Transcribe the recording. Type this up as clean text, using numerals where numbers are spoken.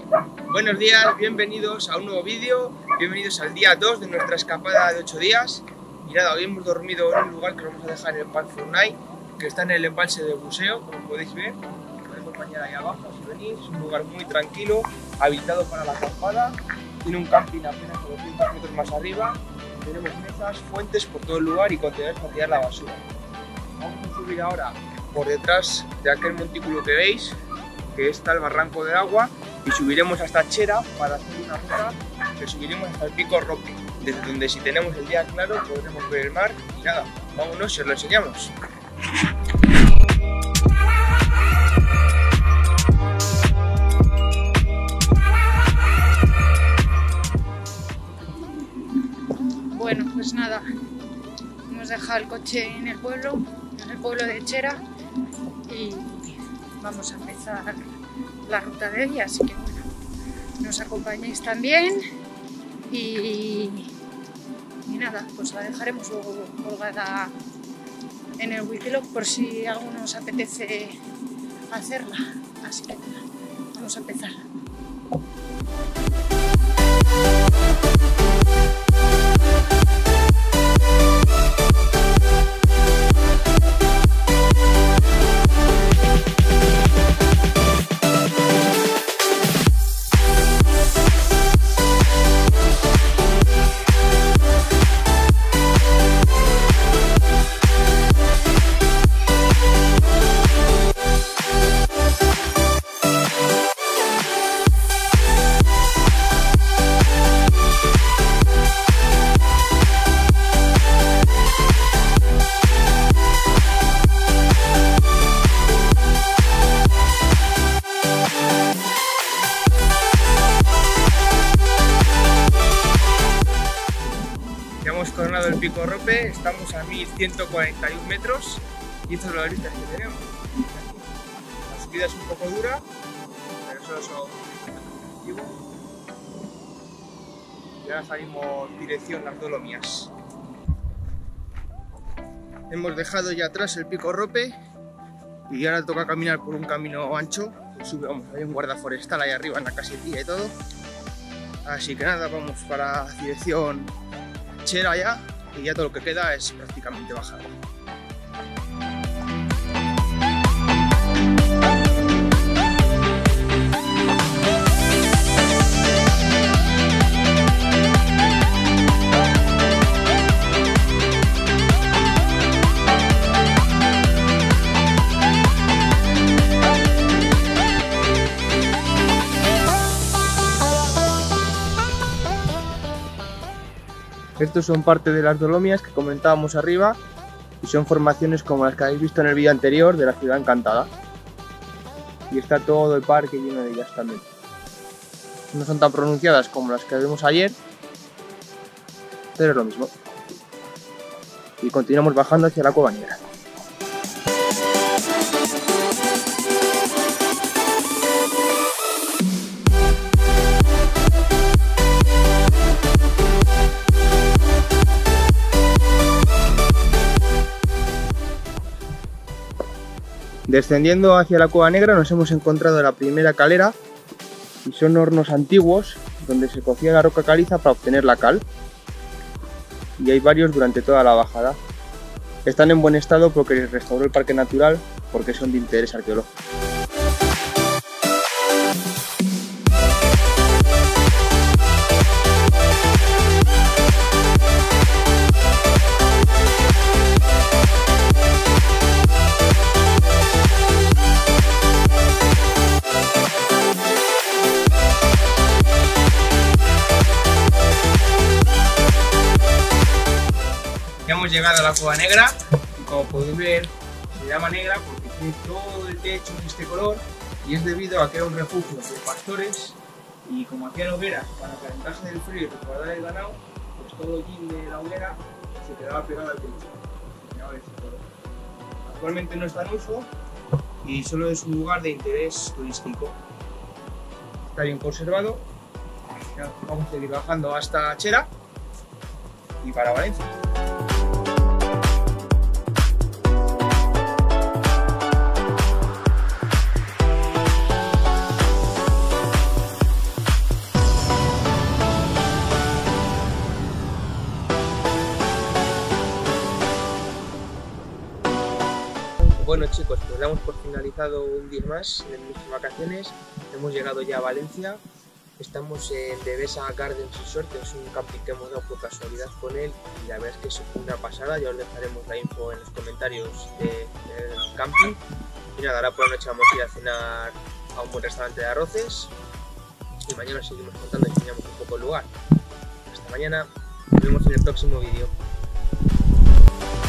Buenos días, bienvenidos a un nuevo vídeo, bienvenidos al día 2 de nuestra escapada de 8 días. Y nada, hoy hemos dormido en un lugar que vamos a dejar en el Parc Fournaille, que está en el embalse de buceo, como podéis ver. Podemos bañar ahí abajo si venís, es un lugar muy tranquilo, habilitado para la acampada. Tiene un camping apenas a 200 metros más arriba. Tenemos mesas, fuentes por todo el lugar y contenedores para tirar la basura. Vamos a subir ahora por detrás de aquel montículo que veis, que está el barranco del agua, y subiremos hasta Chera para hacer una ruta que subiremos hasta el Pico Rope, desde donde, si tenemos el día claro, podremos ver el mar. Y nada, vámonos y os lo enseñamos. Bueno, pues nada, hemos dejado el coche en el pueblo de Chera, y vamos a empezar la ruta de hoy, así que bueno, nos acompañéis también y nada, pues la dejaremos luego colgada en el Wikiloc por si a alguno os apetece hacerla, así que nada, vamos a empezar. Hemos coronado el Pico Rope, estamos a 1141 metros y estas son las vistas que tenemos. La subida es un poco dura, pero solo son 50 metros. Y ahora salimos dirección las Dolomias. Hemos dejado ya atrás el Pico Rope y ahora toca caminar por un camino ancho. Hay un guarda forestal ahí arriba en la casetilla y todo. Así que nada, vamos para dirección Chera ya, y ya todo lo que queda es prácticamente bajada. Estos son parte de las Dolomias que comentábamos arriba y son formaciones como las que habéis visto en el vídeo anterior de la Ciudad Encantada. Y está todo el parque lleno de ellas también. No son tan pronunciadas como las que vimos ayer, pero es lo mismo. Y continuamos bajando hacia la Cueva Negra. Descendiendo hacia la Cueva Negra nos hemos encontrado la primera calera, y son hornos antiguos donde se cocía la roca caliza para obtener la cal, y hay varios durante toda la bajada. Están en buen estado porque les restauró el parque natural, porque son de interés arqueológico. Ya hemos llegado a la Cueva Negra y, como podéis ver, se llama negra porque tiene todo el techo de este color, y es debido a que era un refugio de pastores, y como hacían hogueras para calentarse del frío y resguardar el ganado, pues todo el hollín de la hoguera se quedaba pegado al techo. Actualmente no está en uso y solo es un lugar de interés turístico. Está bien conservado. Ya vamos a seguir bajando hasta Chera y para Valencia. Bueno chicos, pues damos por finalizado un día más de nuestras vacaciones. Hemos llegado ya a Valencia. Estamos en Devesa Gardens Resort, que es un camping que hemos dado por casualidad con él y la verdad es que es una pasada. Ya os dejaremos la info en los comentarios del camping. Y nada, ahora por la noche vamos a ir a cenar a un buen restaurante de arroces y mañana seguimos contando y enseñamos un poco el lugar. Hasta mañana, nos vemos en el próximo vídeo.